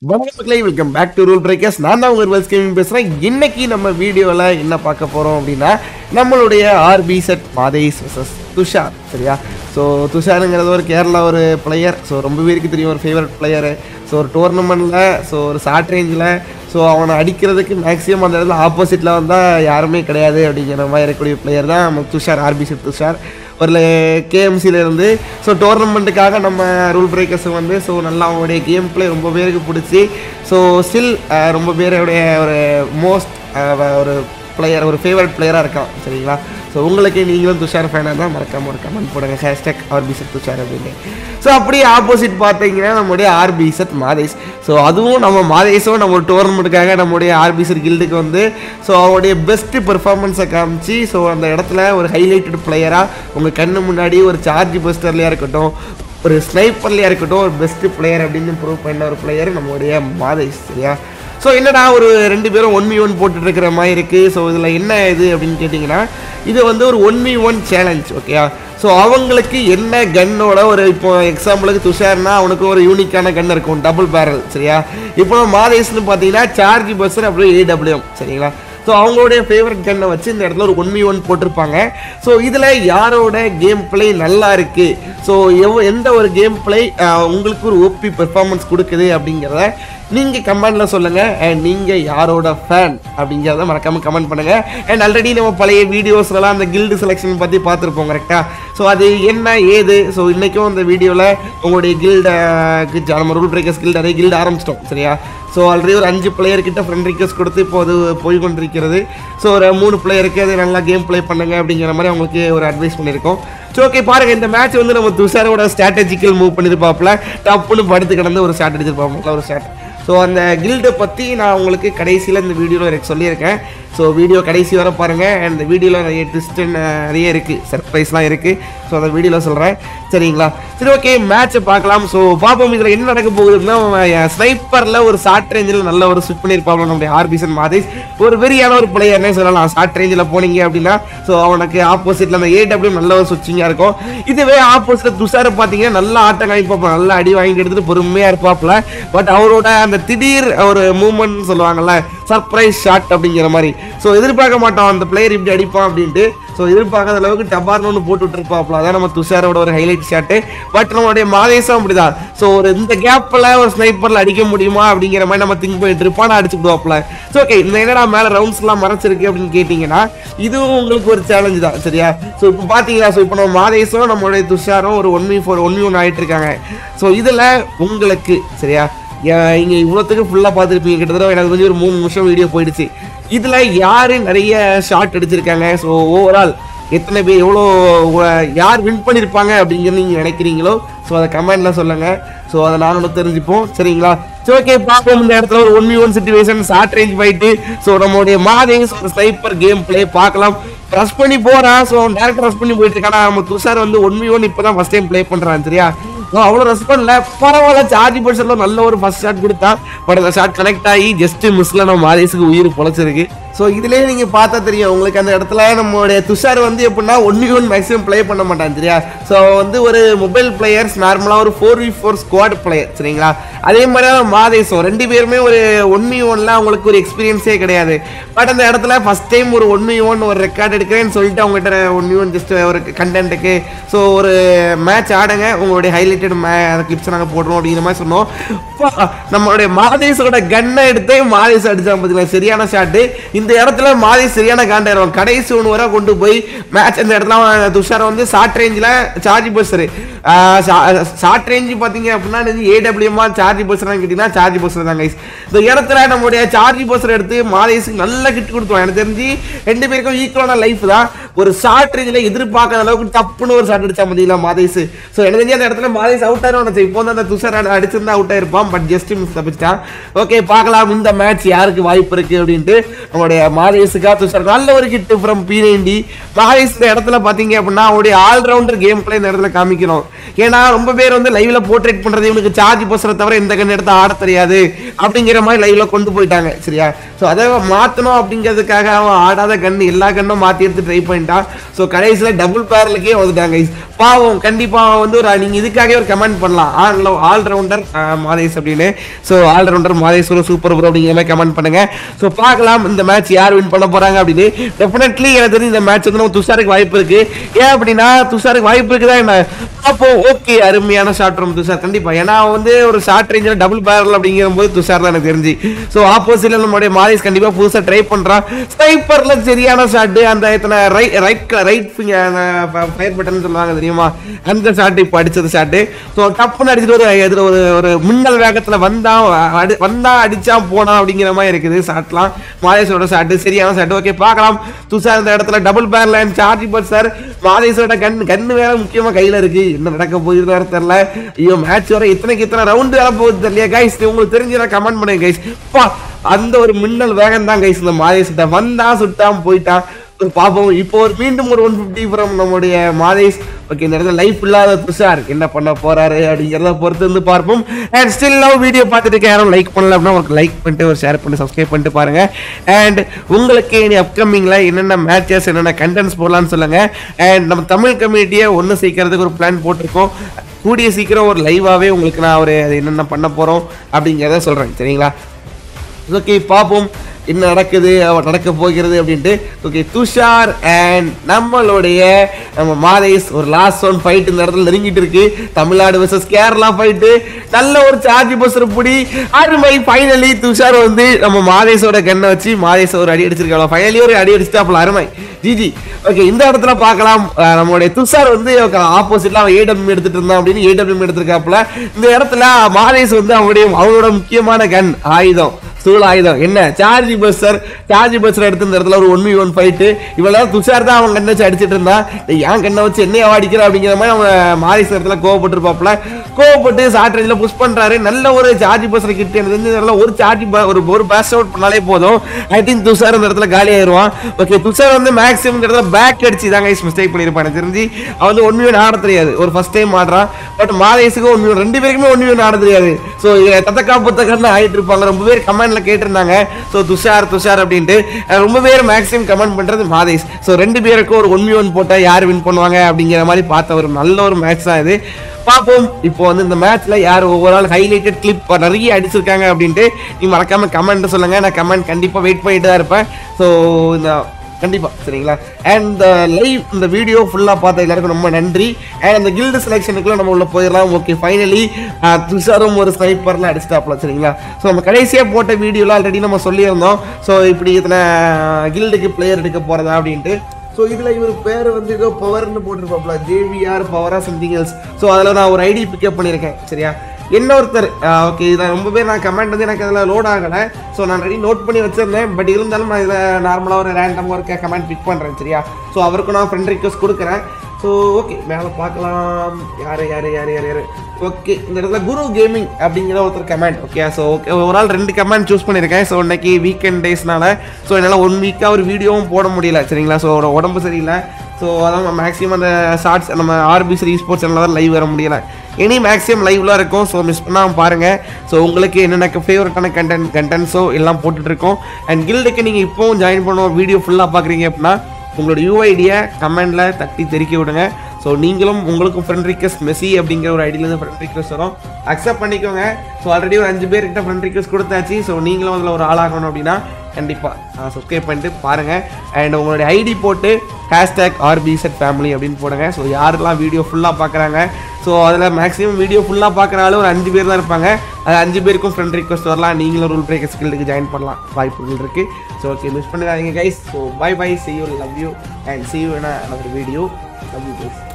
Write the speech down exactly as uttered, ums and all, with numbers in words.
வணக்கம், welcome back to rule breakers. நான் தான் உங்கள் RBz கேமிங் பேசுகிறேன். இன்னைக்கு நம்ம வீடியோவில் என்ன பார்க்க போகிறோம் அப்படின்னா, நம்மளுடைய RBz Madesh vs துஷார். சரியா? ஸோ துஷாருங்கிறது ஒரு கேரளா ஒரு பிளேயர். ஸோ ரொம்ப பேருக்கு தெரியும், ஒரு ஃபேவரட் பிளேயரு. ஸோ ஒரு டோர்னமெண்ட்டில், ஸோ ஒரு ஷார்ட் ரேஞ்சில், ஸோ அவனை அடிக்கிறதுக்கு மேக்ஸிமம் அந்த இடத்துல ஆப்போசிட்டில் வந்தால் யாருமே கிடையாது அப்படிங்கிற மாதிரி இருக்கக்கூடிய பிளேயர் தான் நம்ம துஷார், RBz துஷார். ஒரு கேஎம்சியிலேருந்து ஸோ டோர்னமெண்ட்டுக்காக நம்ம ரூல் பிரேக்கர்ஸ் வந்து ஸோ நல்லா அவங்களுடைய கேம் பிளே ரொம்ப பேருக்கு பிடிச்சி, ஸோ ஸ்டில் ரொம்ப பேருடைய ஒரு மோஸ்ட் ஒரு பிளேயர், ஒரு ஃபேவரட் பிளேயராக இருக்கான். சரிங்களா? ஸோ உங்களுக்கு நீங்களும் துஷார் ஃபேனாக தான் மறக்காம ஒரு கமெண்ட் போடுங்க, ஹேஷ்டாக் RBz துஷார் அப்படின்னு. ஸோ அப்படியே ஆப்போசிட் பார்த்தீங்கன்னா நம்முடைய RBz Madesh. ஸோ அதுவும் நம்ம மாதேஷும் நம்ம ஒரு டோர்னமெண்ட்டுக்காக நம்முடைய RBz கில்டுக்கு வந்து ஸோ அவருடைய பெஸ்ட்டு பெர்ஃபார்மன்ஸை காமிச்சு, ஸோ அந்த இடத்துல ஒரு ஹைலைட்டட் பிளேயராக உங்கள் கண்ணு முன்னாடி ஒரு சார்ஜ் பஸ்டர்லையாக இருக்கட்டும், ஒரு ஸ்னைப்பர்லையாக இருக்கட்டும், ஒரு பெஸ்ட்டு பிளேயர் அப்படின்னு ப்ரூவ் பண்ண ஒரு பிளேயர் நம்மளுடைய மாதேஷ். சரியா? ஸோ என்னடா ஒரு ரெண்டு பேரும் ஒன் மீ ஒன் போட்டுட்டு இருக்கிற மாதிரி இருக்குது. ஸோ இதில் என்ன இது அப்படின்னு கேட்டிங்கன்னா, இது வந்து ஒரு ஒன் மீ ஒன் சேலஞ்ச். ஓகேயா? ஸோ அவங்களுக்கு என்ன கன்னோட ஒரு இப்போ எக்ஸாம்பிளுக்கு துஷார்னா அவனுக்கு ஒரு யூனிக்கான கன் இருக்கும், டபுள் பேரல். சரியா? இப்போ மாதேஷ்னு பார்த்தீங்கன்னா சார்ஜ் பஸ்ஸர் அப்படியே ஏடபிள்யூஎம். சரிங்களா? ஸோ அவங்களுடைய ஃபேவரட் கன்னை வச்சு இந்த இடத்துல ஒரு ஒன் மீ ஒன் போட்டிருப்பாங்க. ஸோ இதில் யாரோட கேம் பிளே நல்லா இருக்குது, ஸோ எவ் எந்த ஒரு கேம் பிளே உங்களுக்கு ஒரு ஓபி பெர்ஃபார்மன்ஸ் கொடுக்குது அப்படிங்கிறத நீங்கள் கமெண்டில் சொல்லுங்கள். அண்ட் நீங்கள் யாரோட ஃபேன் அப்படிங்கிறத மறக்காமல் கமெண்ட் பண்ணுங்கள். அண்ட் ஆல்ரெடி நம்ம பழைய வீடியோஸ்லாம் அந்த கில்டு செலெக்ஷன் பற்றி பார்த்துருப்போம். கரெக்டாக? ஸோ அது என்ன ஏது, ஸோ இன்றைக்கும் அந்த வீடியோவில் உங்களுடைய கில்டுக்கு நம்ம ரூல் பிரேக்கர்ஸ் கில்டு அதே கில்டு ஆரம்பிச்சிட்டோம். சரியா? ஸோ ஆல்ரெடி ஒரு அஞ்சு பிளேயர்கிட்ட ஃப்ரெண்ட் ரிக்வெஸ்ட் கொடுத்து இப்போ அது போய் கொண்டிருக்கிறது. ஸோ ஒரு மூணு பிளேயருக்கு அது நல்லா கேம் ப்ளே பண்ணுங்க அப்படிங்கிற மாதிரி அவங்களுக்கு ஒரு அட்வைஸ் பண்ணியிருக்கோம். ஸோ ஓகே, பாருங்கள், இந்த மேட்ச் வந்து நம்ம துஷாரோட ஸ்ட்ராட்டஜிக்கல் மூவ் பண்ணியிருப்பாப்புல, டப்புன்னு படுத்து கிடந்து ஒரு ஸ்டார்ட் அடிச்சிருப்பாப்புல ஒரு ஸ்டார்ட். ஸோ அந்த கில்டை பற்றி நான் உங்களுக்கு கடைசியில் இந்த வீடியோவில் எனக்கு சொல்லியிருக்கேன். ஸோ வீடியோ கடைசி வர பாருங்கள். அண்ட் இந்த வீடியோவில் நிறைய ட்விஸ்ட் நிறைய இருக்குது, சர்ப்ரைஸ்லாம் இருக்குது. ஸோ அந்த வீடியோவில் சொல்கிறேன். சரிங்களா? சரி, ஓகே, மேட்ச்சை பார்க்கலாம். ஸோ பார்ப்போம் இதில் என்ன நடக்க போகுதுன்னா, ஸ்னைப்பரில் ஒரு ஷார்ட் ரேஞ்சில் நல்ல ஒரு ஸ்விட் பண்ணியிருப்பாங்க நம்முடைய RBz Madesh. ஒரு வெறியான ஒரு பிளேயர்னே சொல்லலாம். ஷார்ட் ரேஞ்சில் போனீங்க அப்படின்னா ஸோ அவனுக்கு ஆப்போசிட்டில் அந்த ஏடபிள்யூ நல்ல ஒரு சுவிட்சிங்காக இருக்கும். இதுவே ஆப்போசிட்டில் துஷாரை பார்த்தீங்கன்னா நல்லா ஆட்டம் காமிப்பாப்பா, நல்லா அடி வாங்கிட்டு எடுத்துகிட்டு பொறுமையாக இருப்பாப்புல. பட் அவரோட அந்த திடீர் ஒரு மூமெண்ட் சொல்லுவாங்கல்ல, சர்ப்ரைஸ் ஷாட் அப்படிங்கிற மாதிரி. ஸோ எதிர்பார்க்க மாட்டோம் அந்த பிளேயர் இப்படி அடிப்பான் அப்படின்ட்டு. ஸோ எதிர்பார்க்காத அளவுக்கு டபார்னு ஒன்று போட்டு விட்டுருப்பாப்புல. அதான் நம்ம துஷாரோட ஒரு ஹைலைட் ஷாட்டு. பட் நம்மளுடைய மாதேஷும் அப்படிதான். ஸோ ஒரு இந்த கேப்பில் ஒரு ஸ்னைப்பரில் அடிக்க முடியுமா அப்படிங்கிற மாதிரி நம்ம திங்க் பண்ணிட்டு இருப்பான், அடிச்சு விடுவாப்புல. ஸோ ஓகே, இந்த என்னடா மேலே ரவுண்ட்ஸ்லாம் மறைச்சிருக்கு அப்படின்னு கேட்டிங்கன்னா, இதுவும் உங்களுக்கு ஒரு சேலஞ்சு தான். சரியா? ஸோ இப்போ பார்த்தீங்களா, ஸோ இப்போ நம்ம மாதேஷும் நம்மளுடைய துஷாரும் ஒரு one me four one me one ஆகிட்டு இருக்காங்க. ஸோ இதில் உங்களுக்கு சரியா இங்கே இவ்வளோத்துக்கு ஃபுல்லாக பார்த்துருப்பீங்க. கிட்டத்தட்ட எனக்கு கொஞ்சம் ஒரு மூணு நிமிஷம் வீடியோ போயிடுச்சு. இதில் யார் நிறைய ஷாட் அடிச்சிருக்காங்க, ஸோ ஓவரால் எத்தனை பேர் எவ்வளோ யார் வின் பண்ணியிருப்பாங்க அப்படிங்கிறது நீங்கள் நினைக்கிறீங்களோ ஸோ அதை கமெண்டில் சொல்லுங்கள். ஸோ அதை நாங்களும் தெரிஞ்சுப்போம். சரிங்களா? சரி, ஓகே, பார்ப்போம். இந்த இடத்துல ஒரு one me one situation, short range fight. So நம்மளுடைய மாதேஷ் ஒரு ஸ்னைப்பர் கேம் பிளே பார்க்கலாம். ரஷ் பண்ணி போகிறான். ஸோ டேரக்ட் ரஷ் பண்ணி போயிட்டு இருக்கானா. நம்ம துஷார் வந்து ஒன் மீ ஒன் இப்போ தான் ஃபஸ்ட் டைம் ப்ளே பண்ணுறான். சரியா? அவ்வளோ ரெஸ்ட் பண்ணல, பரவாயில்ல. சார்ஜ் பர்சன்ல நல்ல ஒரு ஃபர்ஸ்ட் ஷாட் கொடுத்தா, பட் அந்த ஷாட் கனெக்ட் ஆகி ஜஸ்ட் மிஸ்ல நம்ம மாதேஷுக்கு உயிர் பொழைச்சிருக்கு. ஸோ இதுலேயே நீங்கள் பார்த்தா தெரியும் உங்களுக்கு அந்த இடத்துல நம்மளுடைய துஷார் வந்து எப்படின்னா one v one maximum play பண்ண மாட்டான். சரியா? ஸோ வந்து ஒரு மொபைல் பிளேயர்ஸ் நார்மலாக ஒரு four v four squad player. சரிங்களா? அதே மாதிரி தான் மாதேஷும் ரெண்டு பேருமே ஒரு ஒன் வி ஒன்ல அவங்களுக்கு ஒரு எக்ஸ்பீரியன்ஸே கிடையாது. பட் அந்த இடத்துல ஃபஸ்ட் டைம் ஒரு ஒன் வி ஒன் ஒரு ரெக்கார்ட் எடுக்கிறேன்னு சொல்லிட்டு அவங்ககிட்ட ஒன் வி ஒன் ஜஸ்ட் ஒரு கண்டென்ட்டுக்கு ஸோ ஒரு மேட்ச் ஆடுங்க, உங்களுடைய ஹைலைட்டட் மே அந்த கிளிப்ஸ் நாங்கள் போடுறோம் அப்படிங்கிற மாதிரி சொன்னோம். நம்மளுடைய மாதேஷோட கன்னை எடுத்து மாதேஷ் அடிச்சான் பார்த்தீங்களா, சரியான ஷாட்டு. இந்த இடத்துல மாதேஷ் சரியான காண்டாயிரும். கடைசி ஒன்று வரை கொண்டு போய் மேட்ச் அந்த இடத்துல துஷாரை வந்து ஷார்ட் ரேஞ்சில் சார்ஜ் பஸ்ஸரு ஷார்ட் ரேஞ்சு பார்த்தீங்க அப்படின்னா ஏடபிள்யூமா சார்ஜ் பஸ்ஸரான்னு கேட்டிங்கன்னா சார்ஜ் பஸ்ஸர் தான் கைஸ். இந்த இடத்துல நம்மளுடைய சார்ஜ் பஸ்ஸர் எடுத்து மாதேஷுக்கு நல்ல கிட் கொடுத்தோம். எனக்கு தெரிஞ்சு ரெண்டு பேருக்கும் ஈக்குவலான லைஃப் தான். ஒரு ஷார்ட் ரேஞ்சில் எதிர்பார்க்காத அளவுக்கு டப்புன்னு ஒரு ஷாட் அடிச்சா பார்த்தீங்களா மாதேஷ். ஸோ எனக்கு தெரிஞ்சு அந்த இடத்துல மாதேஷ் அவுட் ஆயிரும். இப்போ வந்து அந்த துஷார் அடிச்சிருந்தா அவுட் ஆயிருப்பான், பட் ஜஸ்ட் மிஸ் தப்பிச்சிட்டான். ஓகே, பார்க்கலாம் இந்த மேட்ச் யாருக்கு வாய்ப்பு இருக்குது அப்படின்ட்டு. நம்மளுடைய மாதேஷுக்கா துஷார் நல்ல ஒரு kid from B ninety. Madhesh இந்த இடத்துல பார்த்தீங்க அப்படின்னா அவருடைய ஆல்ரவுண்டர் கேம் பிளே இந்த இடத்துல காமிக்கணும். ஏன்னா ரொம்ப பேர் வந்து லைவ்ல போர்ட்ரேட் பண்றது இவனுக்கு சார்ஜ் பஸ்ஸரை தவிர எந்த கண்ணு எடுத்து ஆட தெரியாது அப்படிங்கிற மாதிரி லைவ்ல கொண்டு போயிட்டாங்க. சரியா? ஸோ அதை மாற்றணும் அப்படிங்கிறதுக்காக அவன் ஆடாத கண்ணு எல்லா கண்ணும் மாற்றி எடுத்து ட்ரை பண்ணிட்டான். ஸோ கடைசியில் டபுள் பேரலுக்கே வந்துட்டாங்க. பாவம் கண்டிப்பாக வந்து ஒரு நீங்கள் இதுக்காகவே ஒரு கமெண்ட் பண்ணலாம் ஆல் ஆல்ரவுண்டர் மாதேஷ் அப்படின்னு. ஸோ ஆல்ரவுண்டர் மாதேஷ் ஒரு சூப்பர் ப்ரோ அப்படிங்கிற மாதிரி கமெண்ட் பண்ணுங்க. ஸோ பார்க்கலாம் இந்த மேட்ச் யார் வின் பண்ண போகிறாங்க அப்படின்னு. டெஃபினெட்லி எனக்கு தெரிஞ்சு இந்த மேட்ச் வந்து நம்ம துஷாருக்கு வாய்ப்பு இருக்கு. ஏன் அப்படின்னா துஷாருக்கு வாய்ப்பு இருக்குதான் என்ன பார்ப்போம். ஓகே அருமையான ஷாட் வரும் துஷார் கண்டிப்பாக. ஏன்னா வந்து ஒரு ஷார்ட் ரேஞ்சில் டபுள் பேரல் அப்படிங்கிற போது துஷார் தான் எனக்கு தெரிஞ்சு. ஸோ ஆப்போசிட்ல நம்மளுடைய மாதேஷ் கண்டிப்பாக புதுசாக ட்ரை பண்ணுறான். ஸ்னைப்பரில் சரியான ஷாட்டு அந்த இத்தனை right right right fire button சொல்லுவாங்க தெரியுமா, அந்த ஷாட் இப்போ அடிச்சது ஷாட்டு. ஸோ டப்புன்னு அடிச்சுட்டு ஒரு எதில் ஒரு ஒரு மின்னல் வேகத்தில் வந்தா அடி வந்தா அடிச்சா போனா அப்படிங்கிற மாதிரி இருக்குது ஷாட்லாம். மாதேஷோட ஷாட்டு சரியான ஷாட்டு. ஓகே பார்க்கலாம் துஷார் இந்த இடத்துல double barrel and charge but sir மாதேஷோட கண் கண்ணு வேற முக்கியமாக கையில் இருக்கு. என்ன நடக்க போகுது வேற தெரியல. ஐயோ மேட்ச் வர இத்தனைக்கு இத்தனை ரவுண்டு வேற போகுது தெரியல கைஸ். உங்களுக்கு தெரிஞ்சு கமெண்ட் பண்ணுங்க கைஸ். அந்த ஒரு மின்னல் வேகம் தான் கைஸ் இந்த மாதேஷ் வந்தா சுட்டாம போயிட்டான். பாப்போம் இப்போ ஒரு மீண்டும் ஒரு ஒன் பிப்டி ஃப்ரம் நம்முடைய மாதேஷ். ஓகே இந்த இடத்துல லைஃப் இல்லாத துஷார் என்ன பண்ண போறாரு அப்படிங்கிறத பொறுத்து வந்து பார்ப்போம். அண்ட் ஸ்டில் லவ் வீடியோ பார்த்துட்டு யாரும் லைக் பண்ணல அப்படின்னா உங்களுக்கு லைக் பண்ணிட்டு ஒரு ஷேர் பண்ணி சப்ஸ்கிரைப் பண்ணிட்டு பாருங்க. அண்ட் உங்களுக்கு இனி அப்கமிங்ல என்னென்ன மேட்சஸ் என்னென்ன கண்டென்ட்ஸ் போடலாம்னு சொல்லுங்க. அண்ட் நம்ம தமிழ் கம்யூனிட்டியை ஒன்று சேர்க்கறதுக்கு ஒரு பிளான் போட்டிருக்கோம். கூடிய சீக்கிரம் ஒரு லைவாகவே உங்களுக்கு நான் ஒரு அது என்னென்ன பண்ண போகிறோம் அப்படிங்கிறத சொல்கிறேன் சரிங்களா. ஓகே பார்ப்போம் என்ன நடக்குது நடக்க போகிறது அப்படின்ட்டு. ஓகே துஷார் அண்ட் நம்மளுடைய நம்ம மாதேஷ் ஒரு லாஸ்ட் ஒன் ஃபைட் இந்த இடத்துல நெருங்கிட்டு இருக்கு. Tamil Nadu versus Kerala fight. நல்ல ஒரு சார்ஜ் பஸ்ஸர் பிடி அருமை. ஃபைனலி துஷார் வந்து நம்ம மாதேஷோட கண்ணை வச்சு மாதேஷ் ஒரு அடி அடிச்சிருக்காங்க. ஃபைனலி ஒரு அடி அடிச்சுட்டாப்ல அருமை ஜிஜி. ஓகே இந்த இடத்துல பார்க்கலாம் நம்மளுடைய துஷார் வந்து ஆப்போசிட்ல அவன் ஏடபிள்யூ எடுத்துட்டு இருந்தான் அப்படின்னு ஏடபிள்யூ எடுத்திருக்காப்புல. இந்த இடத்துல மாதேஷ் வந்து அவனுடைய அவனோட முக்கியமான கன் ஆயுதம் சூழ் ஆயுதம் என்ன சார்ஜ் பஸ்ஸர். சார்ஜ் பஸ்ஸர் எடுத்து இந்த இடத்துல ஒரு ஒன் வி ஒன் ஃபைட்டு. இவ்வளவு துஷார் தான் அவன் கண்ணை வச்சு அடிச்சிட்டு இருந்தான். ஏன் கண்ணை வச்சு என்னையா அடிக்கிற அப்படிங்கிற மாதிரி அவன் மாதேஷ் இடத்துல கோவப்பட்டிருப்பாப்புல. கோவப்பட்டு ஷார்ட் ரேஞ்சில் புஷ் பண்றாரு. நல்ல ஒரு சார்ஜ் பஸ்ஸர் கிட்ட எனக்கு ஒரு சார்ஜ் ஒரு ஒரு பேஸ் அவுட் பண்ணாலே போதும். ஐ திங்க் துஷார் இந்த இடத்துல காலி ஆயிடுவான். ஓகே துஷார் வந்து மேக்ஸிமம் இந்த இடத்துல பேக் அடிச்சு தாங்க மிஸ்டேக் பண்ணியிருப்பான் எனக்கு தெரிஞ்சு. அவன் வந்து ஒன் வி ஒன் ஆட தெரியாது. ஒரு ஃபர்ஸ்ட் டைம் ஆடுறான். பட் மாதேஷுக்கு ஒன் வி ஒன் ரெண்டு பேருக்குமே ஒன் வி ஒன் ஆட தெரியாது. ஸோ தத்தக்கா புத்தகன்னு ஆகிட்டு இருப்பாங்க. ரொம்ப பேர் கமெண்ட் கேட்டிருந்தாங்க சோ துஷார் துஷார் அப்படின்ட்டு. ரொம்ப பேர் மேக்ஸிமம் கமெண்ட் பண்றது மாதேஷ். சோ ரெண்டு பேருக்கும் ஒரு ஒன் வி ஒன் போட்டா யார் வின் பண்ணுவாங்க அப்படிங்கிற மாதிரி பார்த்த ஒரு நல்ல ஒரு மேட்ச் தான் இது. பார்ப்போம் இப்போ வந்து இந்த மேட்ச்ல யார் ஓவரால் ஹைலைட்டட் கிளிப் நிறைய அடிச்சிருக்காங்க அப்படின்ட்டு நீ மறக்காம கமெண்ட் சொல்லுங்க. நான் கமெண்ட் கண்டிப்பா வெயிட் பண்ணிட்டு தான் இருப்பேன். ஸோ இந்த கண்டிப்பா சரிங்களா. அண்ட் லைவ் இந்த வீடியோ ஃபுல்லா பார்த்த எல்லாருக்கும் ரொம்ப நன்றி. அண்ட் அந்த கில்டு செலெக்ஷனுக்குள்ள நம்ம உள்ள போயிடலாம். ஓகே ஃபைனலி துஷாரும் ஒரு ஸ்னைப்பர்லாம் அடிச்சிட்டாப்ல சரிங்களா. ஸோ நம்ம கடைசியாக போட்ட வீடியோலாம் ஆல்ரெடி நம்ம சொல்லியிருந்தோம். ஸோ இப்படி இத்தனை கில்டுக்கு பிளேயர் எடுக்க போறதா அப்படின்ட்டு. ஸோ இதில் இவர் பேர் வந்து ஏதோ பவர்னு போட்டிருப்பாப்ல ஜேவிஆர் பவரா சம்திங் எல்ஸ். ஸோ அதில் நான் ஒரு ஐடி பிக்கப் பண்ணியிருக்கேன் சரியா. இன்னொருத்தர் ஓகே இதை ரொம்ப பேர் நான் கமெண்ட் வந்து எனக்கு அதில் லோட் ஆகலை. ஸோ நான் ரெடி நோட் பண்ணி வச்சிருந்தேன். பட் இருந்தாலும் நான் இதில் நார்மலாக ஒரு ரேண்டமாக இருக்க கமெண்ட் பிக் பண்ணுறேன் சரியா. ஸோ அவருக்கும் நான் ஃப்ரெண்ட் ரிக்வெஸ்ட் கொடுக்குறேன். ஸோ ஓகே மேலே பார்க்கலாம் யார் யார் யார் யார் யார் ஓகே இந்த இடத்துல குரு கேமிங் அப்படிங்கிற ஒருத்தர் கமெண்ட். ஓகே ஸோ ஓகே ஒரு ஆள் ரெண்டு கமெண்ட் சூஸ் பண்ணியிருக்கேன். ஸோ இன்னைக்கு வீக்கெண்ட் டேஸ்னால ஸோ என்னால் ஒன் வீக்காக ஒரு வீடியோவும் போட முடியல சரிங்களா. ஸோ உடம்பு சரியில்லை. ஸோ அதான் மேக்ஸிமம் அந்த ஷார்ட்ஸ் நம்ம ஆர்பிஸ் ஸ்போர்ட்ஸ் சேனலில் தான் லைவ் வர முடியலை. எனி மேக்ஸிமம் லைவ்லாம் இருக்கும். ஸோ மிஸ் பண்ணாமல் பாருங்கள். ஸோ உங்களுக்கு என்னென்ன ஃபேவரட்டான கண்டென்ட் கண்டென்ட்ஸோ எல்லாம் போட்டுட்ருக்கோம். அண்ட் கில்டுக்கு நீங்கள் இப்போவும் ஜாயின் பண்ணுவோம் வீடியோ ஃபுல்லாக பார்க்குறீங்க அப்படின்னா உங்களோட யூஐடியை கமெண்டில் தட்டி தெரிக்க விடுங்க. ஸோ நீங்களும் உங்களுக்கும் ஃப்ரெண்ட் ரிக்வெஸ்ட் மெஸ்ஸி அப்படிங்கிற ஒரு ஐடியிலேருந்து ஃப்ரெண்ட் ரிக்வெஸ்ட் வரும். அக்செப்ட் பண்ணிக்கோங்க. ஸோ ஆல்ரெடி ஒரு அஞ்சு பேர்கிட்ட ஃப்ரெண்ட் ரிக்வெஸ்ட் கொடுத்தாச்சு. ஸோ நீங்களும் அதில் ஒரு ஆளாகணும் அப்படின்னா கண்டிப்பாக சப்ஸ்கிரைப் பண்ணிட்டு பாருங்கள். அண்ட் உங்களுடைய ஐடி போட்டு ஹேஷ்டேக் ஆர்பிசெட் ஃபேமிலி அப்படின்னு போடுங்க. ஸோ யாரெல்லாம் வீடியோ ஃபுல்லாக பார்க்குறாங்க ஸோ அதில் மேக்ஸிமம் வீடியோ ஃபுல்லாக பார்க்குறாலும் ஒரு அஞ்சு பேர் தான் இருப்பாங்க. அது அஞ்சு பேருக்கும் ஃப்ரெண்ட் ரிக்வெஸ்ட் வரலாம். நீங்களும் ரூல் பிரேக்கர்ஸ் கில்டுக்கு ஜாயின் பண்ணலாம் வாய்ப்புகள் இருக்குது. ஸோ ஓகே மிஸ் பண்ணிடாதீங்க guys. So bye bye see you love you and see you in another video. Love you guys.